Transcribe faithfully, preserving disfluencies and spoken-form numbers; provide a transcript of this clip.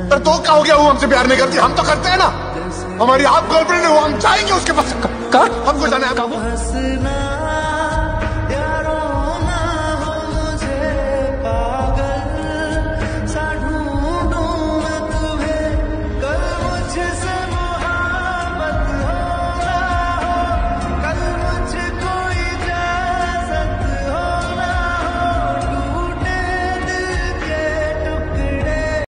पर तो क्या हो गया, वो हमसे प्यार नहीं करती, हम तो करते हैं ना। हमारी आप गर्लफ्रेंड है, वो हम चाहेंगे उसके पास। का हमको जाना है।